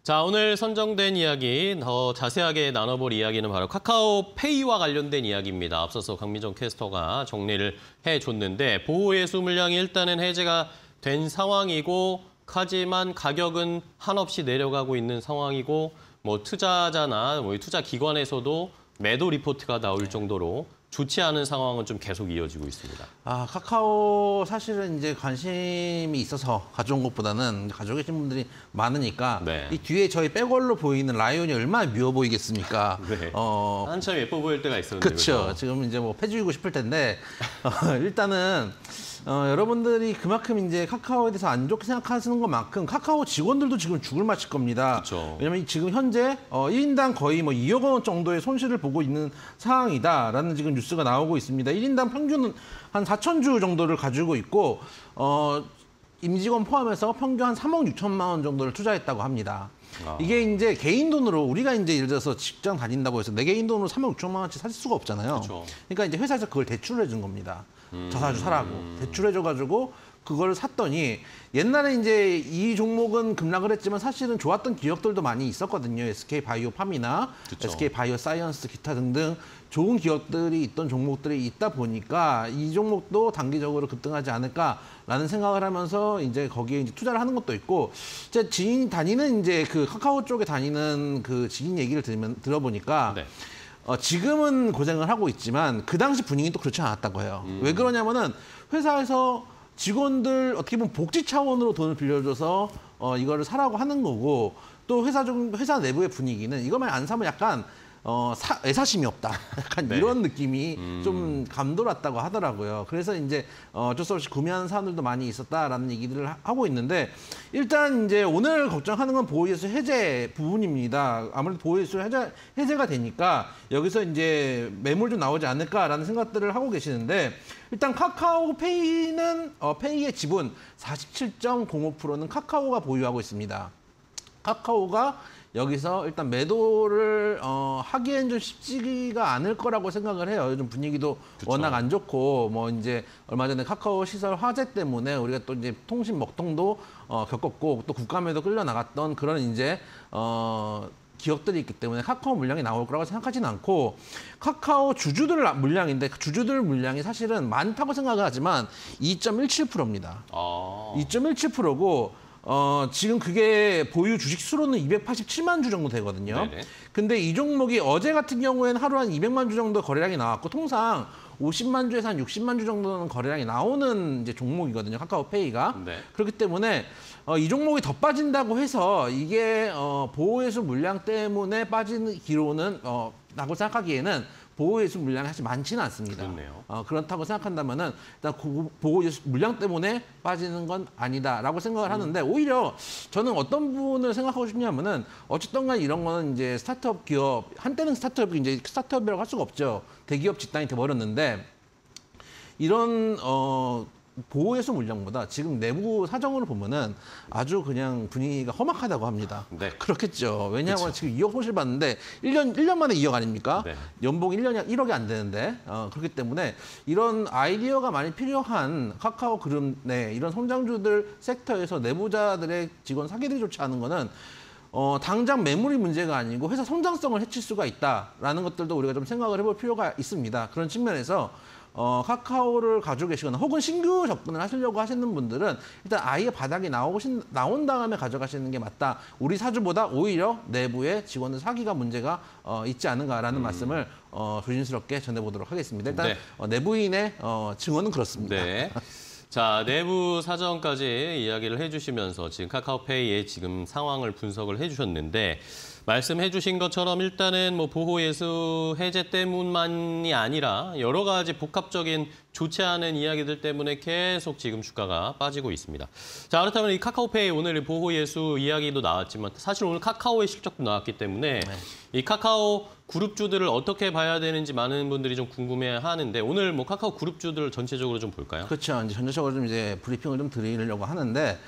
자, 오늘 선정된 이야기, 더 자세하게 나눠볼 이야기는 바로 카카오페이와 관련된 이야기입니다. 앞서서 강민정 캐스터가 정리를 해줬는데 보호예수 물량이 일단은 해제가 된 상황이고 하지만 가격은 한없이 내려가고 있는 상황이고 뭐 투자자나 투자 기관에서도 매도 리포트가 나올 정도로 좋지 않은 상황은 좀 계속 이어지고 있습니다. 카카오 사실은 이제 관심이 있어서 가져온 것보다는 가지고 계신 분들이 많으니까 네. 이 뒤에 저희 백월로 보이는 라이온이 얼마나 미워 보이겠습니까? 네. 한참 예뻐 보일 때가 있었는데. 그렇죠. 지금 이제 뭐 패주이고 싶을 텐데 일단은 여러분들이 그만큼 이제 카카오에 대해서 안 좋게 생각하시는 것만큼 카카오 직원들도 지금 죽을 맛일 겁니다. 그쵸. 왜냐면 지금 현재 1인당 거의 뭐 2억 원 정도의 손실을 보고 있는 상황이다라는 지금 뉴스가 나오고 있습니다. 1인당 평균은 한 4,000주 정도를 가지고 있고 임직원 포함해서 평균 한 3억 6천만 원 정도를 투자했다고 합니다. 이게 이제 개인 돈으로 우리가 이제 예를 들어서 직장 다닌다고 해서 내 개인 돈으로 3억 6천만 원치 살 수가 없잖아요. 그쵸. 그러니까 이제 회사에서 그걸 대출을 해준 겁니다. 자사주 사라고 대출해줘가지고 그걸 샀더니 옛날에 이제 이 종목은 급락을 했지만 사실은 좋았던 기업들도 많이 있었거든요. SK바이오팜이나 그쵸. SK바이오사이언스 기타 등등 좋은 기업들이 있던 종목들이 있다 보니까 이 종목도 단기적으로 급등하지 않을까라는 생각을 하면서 이제 거기에 이제 투자를 하는 것도 있고 제 지인 다니는 이제 그 카카오 쪽에 다니는 그 지인 얘기를 들어보니까. 네. 지금은 고생을 하고 있지만 그 당시 분위기도 그렇지 않았다고 해요. 왜 그러냐면은 회사에서 직원들 어떻게 보면 복지 차원으로 돈을 빌려줘서 이거를 사라고 하는 거고 또 회사 내부의 분위기는 이것만 안 사면 약간 애사심이 없다. 약간 네. 이런 느낌이 좀 감돌았다고 하더라고요. 그래서 이제 어쩔 수 없이 구매하는 사람들도 많이 있었다라는 얘기들을 하고 있는데 일단 이제 오늘 걱정하는 건 보호예수 해제 부분입니다. 아무래도 보호예수 해제가 되니까 여기서 이제 매물 좀 나오지 않을까라는 생각들을 하고 계시는데 일단 카카오페이는 페이의 지분 47.05%는 카카오가 보유하고 있습니다. 카카오가 여기서 일단 매도를 하기엔 좀 쉽지가 않을 거라고 생각을 해요. 요즘 분위기도 그쵸. 워낙 안 좋고 뭐 이제 얼마 전에 카카오 시설 화재 때문에 우리가 또 이제 통신 먹통도 겪었고 또 국감에도 끌려 나갔던 그런 이제 기업들이 있기 때문에 카카오 물량이 나올 거라고 생각하지는 않고 카카오 주주들 물량인데 주주들 물량이 사실은 많다고 생각을 하지만 2.17%입니다. 2.17%고 지금 그게 보유 주식 수로는 287만 주 정도 되거든요. 네네. 근데 이 종목이 어제 같은 경우에는 하루 한 200만 주 정도 거래량이 나왔고 통상 50만 주에서 한 60만 주 정도는 거래량이 나오는 이제 종목이거든요. 카카오페이가. 네. 그렇기 때문에 이 종목이 더 빠진다고 해서 이게 보호예수 물량 때문에 빠지는 기로는 라고 생각하기에는 보호예수 물량이 사실 많지는 않습니다. 그렇네요. 그렇다고 생각한다면은 일단 보호예수 물량 때문에 빠지는 건 아니다라고 생각을 하는데 오히려 저는 어떤 부분을 생각하고 싶냐면은 어쨌든 간 이런 거는 이제 스타트업 기업 한때는 스타트업이 이제 스타트업이라고 할 수가 없죠. 대기업 집단이 돼버렸는데 이런 보호예수 물량보다 지금 내부 사정으로 보면은 아주 그냥 분위기가 험악하다고 합니다. 네. 그렇겠죠. 왜냐하면 지금 2억 손실 봤는데 1년 만에 2억 아닙니까? 네. 연봉 1억이 안 되는데 그렇기 때문에 이런 아이디어가 많이 필요한 카카오 그룹 내 이런 성장주들 섹터에서 내부자들의 직원 사기들이 좋지 않은 거는 당장 매물이 문제가 아니고 회사 성장성을 해칠 수가 있다라는 것들도 우리가 좀 생각을 해볼 필요가 있습니다. 그런 측면에서 카카오를 가지고 계시거나 혹은 신규 접근을 하시려고 하시는 분들은 일단 아예 바닥이 나온 다음에 가져가시는 게 맞다. 우리 사주보다 오히려 내부의 직원들 사기가 문제가 있지 않은가라는 말씀을 조심스럽게 전해보도록 하겠습니다. 일단 네. 내부인의 증언은 그렇습니다. 네. 자, 내부 사정까지 이야기를 해주시면서 지금 카카오페이의 지금 상황을 분석을 해주셨는데 말씀해 주신 것처럼 일단은 뭐 보호예수 해제 때문만이 아니라 여러 가지 복합적인 좋지 않은 이야기들 때문에 계속 지금 주가가 빠지고 있습니다. 자, 그렇다면 이 카카오페이 오늘 보호예수 이야기도 나왔지만 사실 오늘 카카오의 실적도 나왔기 때문에 이 카카오 그룹주들을 어떻게 봐야 되는지 많은 분들이 좀 궁금해하는데 오늘 뭐 카카오 그룹주들 전체적으로 좀 볼까요? 그렇죠. 이제 전체적으로 좀 이제 브리핑을 좀 드리려고 하는데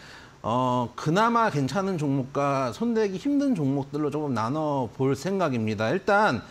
그나마 괜찮은 종목과 손대기 힘든 종목들로 조금 나눠 볼 생각입니다. 일단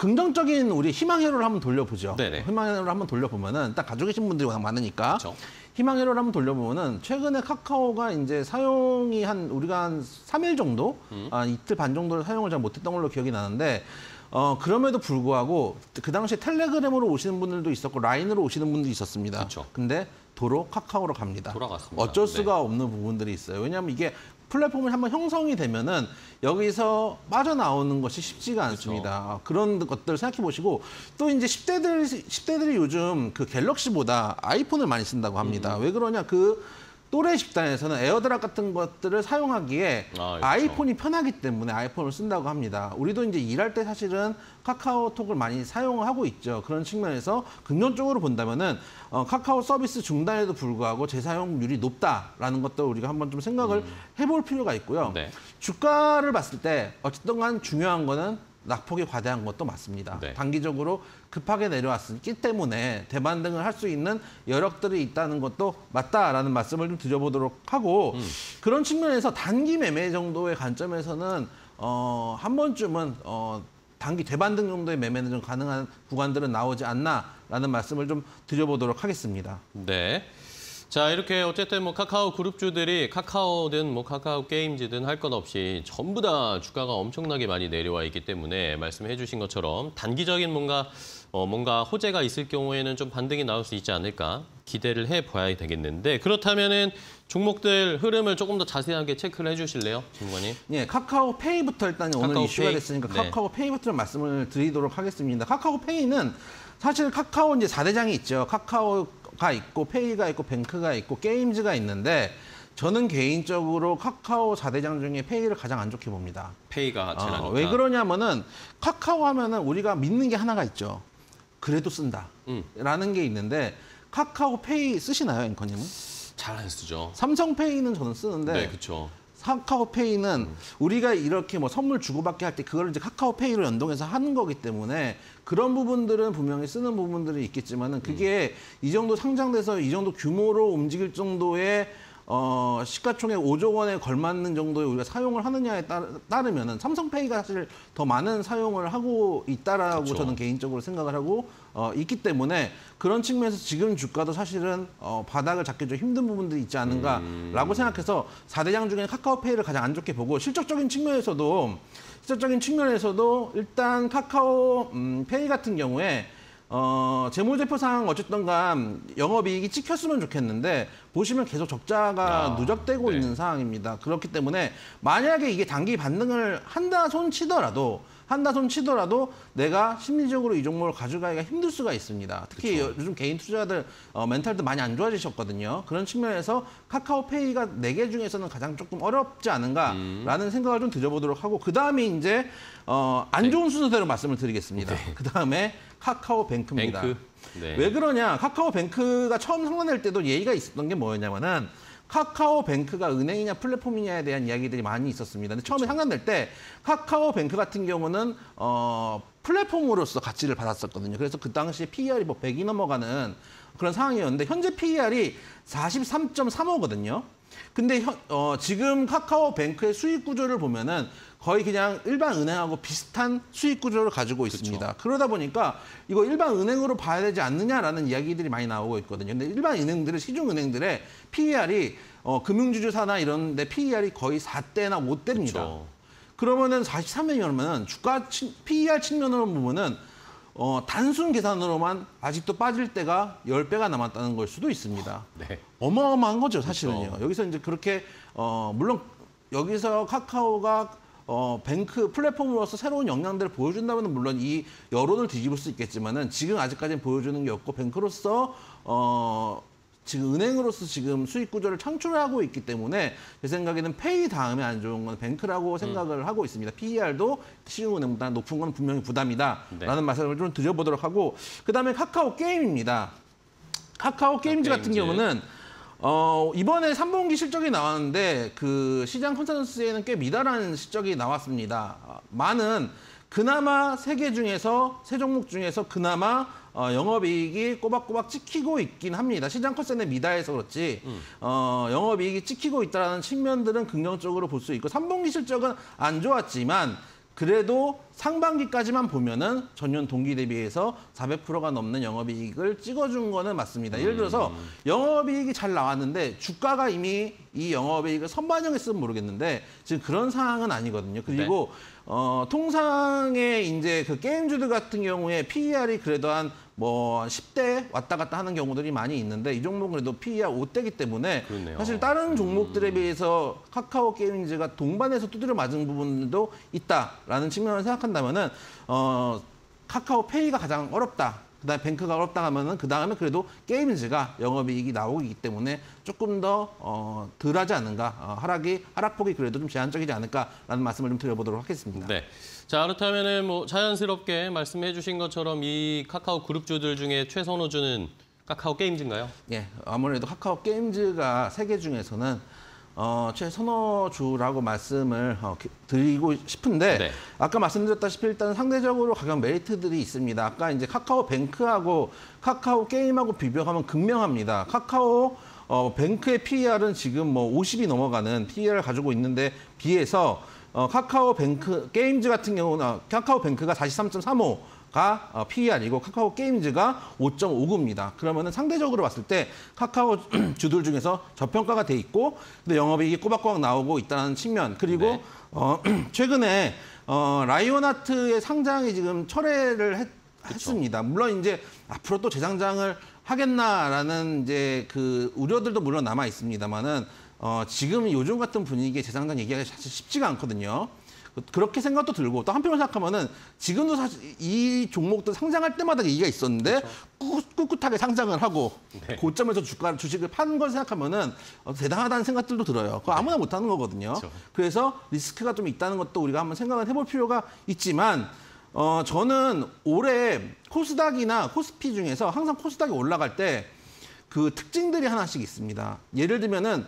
긍정적인 우리 희망회로를 한번 돌려보죠. 네네. 희망회로를 한번 돌려보면은 딱 가지고 계신 분들이 워낙 많으니까 그렇죠. 희망회로를 한번 돌려보면은 최근에 카카오가 이제 사용이 우리가 한 3일 정도, 이틀 반 정도를 사용을 잘 못했던 걸로 기억이 나는데 그럼에도 불구하고 그 당시에 텔레그램으로 오시는 분들도 있었고 라인으로 오시는 분도 있었습니다. 그렇죠. 근데 도로 카카오로 갑니다. 돌아갔습니다. 어쩔 수가 네. 없는 부분들이 있어요. 왜냐하면 이게 플랫폼이 한번 형성이 되면은 여기서 빠져나오는 것이 쉽지가 않습니다. 그런 것들을 생각해 보시고 또 이제 10대들이 요즘 그 갤럭시보다 아이폰을 많이 쓴다고 합니다. 왜 그러냐? 그 또래 집단에서는 에어드랍 같은 것들을 사용하기에 그렇죠. 아이폰이 편하기 때문에 아이폰을 쓴다고 합니다. 우리도 이제 일할 때 사실은 카카오톡을 많이 사용하고 있죠. 그런 측면에서 긍정적으로 본다면은 카카오 서비스 중단에도 불구하고 재사용률이 높다라는 것도 우리가 한번 좀 생각을 해볼 필요가 있고요. 네. 주가를 봤을 때 어쨌든 간 중요한 거는 낙폭이 과대한 것도 맞습니다. 네. 단기적으로 급하게 내려왔기 때문에 대반등을 할 수 있는 여력들이 있다는 것도 맞다라는 말씀을 좀 드려보도록 하고 그런 측면에서 단기 매매 정도의 관점에서는 한 번쯤은 단기 대반등 정도의 매매는 좀 가능한 구간들은 나오지 않나라는 말씀을 좀 드려보도록 하겠습니다. 네. 자, 이렇게 어쨌든 뭐 카카오 그룹주들이 카카오든 뭐 카카오 게임즈든 할 것 없이 전부 다 주가가 엄청나게 많이 내려와 있기 때문에 말씀해 주신 것처럼 단기적인 뭔가 호재가 있을 경우에는 좀 반등이 나올 수 있지 않을까 기대를 해봐야 되겠는데 그렇다면은 종목들 흐름을 조금 더 자세하게 체크를 해주실래요, 김관님? 예, 카카오페이부터 일단 오늘 카카오페이? 이슈가 됐으니까 네. 카카오페이부터 말씀을 드리도록 하겠습니다. 카카오페이는 사실 카카오 이제 4대장이 있죠. 카카오가 있고 페이가 있고 뱅크가 있고 게임즈가 있는데 저는 개인적으로 카카오 4대장 중에 페이를 가장 안 좋게 봅니다. 페이가 제일 안 좋다. 왜 그러냐면은 카카오 하면은 우리가 믿는 게 하나가 있죠. 그래도 쓴다. 라는 게 있는데 카카오페이 쓰시나요, 앵커님은? 잘 안 쓰죠. 삼성페이는 저는 쓰는데 네, 그렇죠. 카카오페이는 우리가 이렇게 뭐 선물 주고받기 할 때 그걸 이제 카카오페이로 연동해서 하는 거기 때문에 그런 부분들은 분명히 쓰는 부분들이 있겠지만은 그게 이 정도 상장돼서 이 정도 규모로 움직일 정도의 시가총액 5조 원에 걸맞는 정도의 우리가 사용을 하느냐에 따르면은 삼성페이가 사실 더 많은 사용을 하고 있다라고 그렇죠. 저는 개인적으로 생각을 하고 있기 때문에 그런 측면에서 지금 주가도 사실은 바닥을 잡기 좀 힘든 부분들이 있지 않은가라고 생각해서 4대장 중에 카카오페이를 가장 안 좋게 보고 실적적인 측면에서도 일단 카카오 페이 같은 경우에 재무제표상 어쨌든 간 영업이익이 찍혔으면 좋겠는데 보시면 계속 적자가 누적되고 네. 있는 상황입니다. 그렇기 때문에 만약에 이게 단기 반등을 한다 손 치더라도 내가 심리적으로 이 종목을 가져가기가 힘들 수가 있습니다. 특히 요즘 개인 투자자들 멘탈도 많이 안 좋아지셨거든요. 그런 측면에서 카카오페이가 4개 중에서는 가장 조금 어렵지 않은가라는 생각을 좀 드려보도록 하고 그다음에 이제 안 좋은 순서대로 말씀을 드리겠습니다. 그다음에 카카오뱅크입니다. 뱅크. 네. 왜 그러냐? 카카오뱅크가 처음 상장될 때도 예의가 있었던 게 뭐였냐면은 카카오뱅크가 은행이냐 플랫폼이냐에 대한 이야기들이 많이 있었습니다. 근데 처음에 상장될 때 카카오뱅크 같은 경우는 플랫폼으로서 가치를 받았었거든요. 그래서 그 당시에 PER이 뭐 100이 넘어가는 그런 상황이었는데 현재 PER이 43.35거든요. 근데 지금 카카오뱅크의 수익 구조를 보면은 거의 그냥 일반 은행하고 비슷한 수익 구조를 가지고 있습니다. 그러다 보니까 이거 일반 은행으로 봐야 되지 않느냐라는 이야기들이 많이 나오고 있거든요. 근데 일반 은행들의 시중 은행들의 PER이 금융주주사나 이런 데 PER이 거의 4대나 5대입니다. 그렇죠. 그러면은 43명이면 주가 PER 측면으로 보면은 단순 계산으로만 아직도 빠질 때가 10배가 남았다는 걸 수도 있습니다. 네. 어마어마한 거죠, 사실은요. 그렇죠. 여기서 이제 그렇게 물론 여기서 카카오가 뱅크 플랫폼으로서 새로운 역량들을 보여준다면 물론 이 여론을 뒤집을 수 있겠지만은 지금 아직까지는 보여주는 게 없고 뱅크로서 지금 은행으로서 지금 수익 구조를 창출하고 있기 때문에 제 생각에는 페이 다음에 안 좋은 건 뱅크라고 생각을 하고 있습니다. PER도 시중은행보다 높은 건 분명히 부담이다라는 말씀을 좀 드려보도록 하고 그다음에 카카오 게임입니다. 카카오 게임즈 같은 경우는 이번에 3분기 실적이 나왔는데 그 시장 컨센서스에는 꽤 미달한 실적이 나왔습니다. 그나마 세 종목 중에서 그나마 영업이익이 꼬박꼬박 찍히고 있긴 합니다. 시장 컨센서스에 미달해서 그렇지 영업이익이 찍히고 있다는 측면들은 긍정적으로 볼 수 있고 3분기 실적은 안 좋았지만 그래도 상반기까지만 보면은 전년 동기 대비해서 400%가 넘는 영업이익을 찍어준 거는 맞습니다. 예를 들어서 영업이익이 잘 나왔는데 주가가 이미 이 영업이익을 선반영했으면 모르겠는데 지금 그런 상황은 아니거든요. 그리고 통상의 이제 그 게임주들 같은 경우에 PER이 그래도 한 뭐 10대 왔다 갔다 하는 경우들이 많이 있는데 이 종목은 그래도 PER 5대이기 때문에 그렇네요. 사실 다른 종목들에 비해서 카카오 게임즈가 동반해서 두드려 맞은 부분도 있다라는 측면을 생각한다면은 카카오페이가 가장 어렵다. 그다음에 뱅크가 어렵다 하면은 그다음에 그래도 게임즈가 영업이익이 나오기 때문에 조금 더 덜하지 않은가, 하락폭이 그래도 좀 제한적이지 않을까라는 말씀을 좀 드려보도록 하겠습니다. 네. 자, 그렇다면은 뭐 자연스럽게 말씀해 주신 것처럼 이 카카오 그룹주들 중에 최선호주는 카카오 게임즈인가요? 예, 아무래도 카카오 게임즈가 세계 중에서는 최선호주라고 말씀을 드리고 싶은데 네. 아까 말씀드렸다시피 일단 상대적으로 가격 메리트들이 있습니다. 아까 이제 카카오 뱅크하고 카카오 게임하고 비교하면 극명합니다. 카카오 뱅크의 PER은 지금 뭐 50이 넘어가는 PER을 가지고 있는데 비해서 카카오 뱅크 게임즈 같은 경우는 카카오 뱅크가 43.35가 PER이고 카카오 게임즈가 5.59입니다. 그러면은 상대적으로 봤을 때 카카오 주들 중에서 저평가가 돼 있고 근데 영업이익이 꼬박꼬박 나오고 있다는 측면 그리고 최근에 라이온하트의 상장이 지금 철회를 했습니다. 물론 이제 앞으로 또 재상장을 하겠나라는 이제 그 우려들도 물론 남아 있습니다만은 지금 요즘 같은 분위기에 재상장 얘기하기 사실 쉽지가 않거든요. 그렇게 생각도 들고 또 한편으로 생각하면은 지금도 사실 이 종목도 상장할 때마다 얘기가 있었는데 꿋꿋하게 상장을 하고 고점에서 주식을 파는 걸 생각하면은 대단하다는 생각들도 들어요. 그거 아무나 못하는 거거든요. 그래서 리스크가 좀 있다는 것도 우리가 한번 생각을 해볼 필요가 있지만 저는 올해 코스닥이나 코스피 중에서 항상 코스닥이 올라갈 때 그 특징들이 하나씩 있습니다. 예를 들면은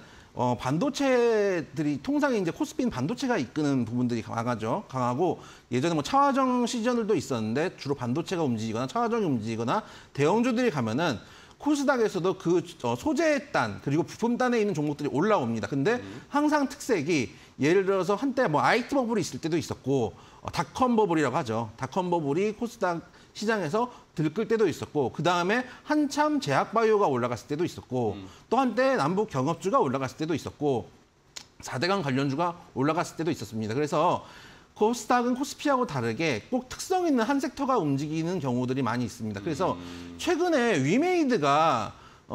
반도체들이 통상에 이제 코스피는 반도체가 이끄는 부분들이 강하고 예전에 뭐 차화정 시전들도 있었는데 주로 반도체가 움직이거나 차화정이 움직이거나 대형주들이 가면은 코스닥에서도 그 소재 단 그리고 부품 단에 있는 종목들이 올라옵니다. 근데 항상 특색이 예를 들어서 한때 뭐 IT 버블이 있을 때도 있었고 닷컴 버블이라고 하죠. 닷컴 버블이 코스닥 시장에서 들끓 때도 있었고 그 다음에 한참 제약바이오가 올라갔을 때도 있었고 또 한때 남북 경업주가 올라갔을 때도 있었고 4대강 관련주가 올라갔을 때도 있었습니다. 그래서 코스닥은 코스피하고 다르게 꼭 특성 있는 한 섹터가 움직이는 경우들이 많이 있습니다. 그래서 최근에 위메이드가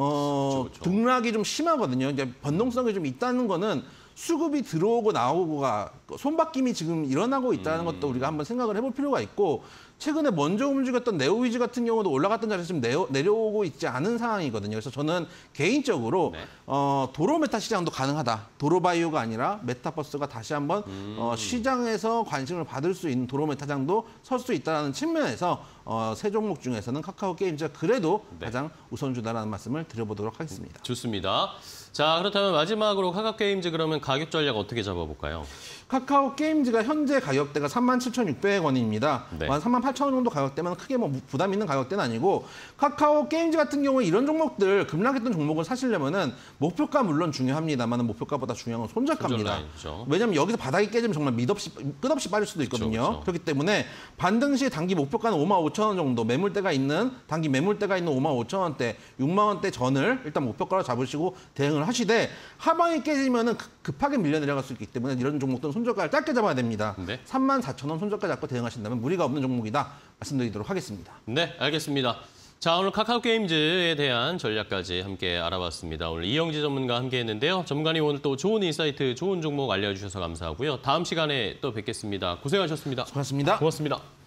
등락이 좀 심하거든요. 이제 변동성이 좀 있다는 거는 수급이 들어오고 나오고가 손바뀜이 지금 일어나고 있다는 것도 우리가 한번 생각을 해볼 필요가 있고 최근에 먼저 움직였던 네오위즈 같은 경우도 올라갔던 자리에서 좀 내려오고 있지 않은 상황이거든요. 그래서 저는 개인적으로 도로 메타 시장도 가능하다. 도로바이오가 아니라 메타버스가 다시 한번 시장에서 관심을 받을 수 있는 도로 메타장도 설 수 있다는 측면에서 세 종목 중에서는 카카오 게임즈가 그래도 가장 우선주다라는 말씀을 드려보도록 하겠습니다. 좋습니다. 자, 그렇다면 마지막으로 카카오 게임즈 그러면 가격 전략 어떻게 잡아볼까요? 카카오 게임즈가 현재 가격대가 37,600원입니다. 네. 38,000원 정도 가격대면 크게 뭐 부담 있는 가격대는 아니고 카카오 게임즈 같은 경우에 이런 종목들 급락했던 종목을 사시려면은 목표가 물론 중요합니다만 목표가보다 중요한 건 손절가입니다. 손절라인이죠. 왜냐하면 여기서 바닥이 깨지면 정말 끝없이 빠질 수도 있거든요. 그렇죠. 그렇기 때문에 반등 시 단기 목표가는 55,000원 정도 매물대가 있는 단기 매물대가 있는 55,000원대, 6만원대 전을 일단 목표가로 잡으시고 대응을 하시되 하방이 깨지면은 급하게 밀려 내려갈 수 있기 때문에 이런 종목들은 손절가를 짧게 잡아야 됩니다. 34,000원 손절가 잡고 대응하신다면 무리가 없는 종목이다 말씀드리도록 하겠습니다. 네, 알겠습니다. 자, 오늘 카카오 게임즈에 대한 전략까지 함께 알아봤습니다. 오늘 이영지 전문가와 함께 했는데요. 전문가님 오늘 또 좋은 인사이트, 좋은 종목 알려주셔서 감사하고요. 다음 시간에 또 뵙겠습니다. 고생하셨습니다. 수고하셨습니다. 고맙습니다.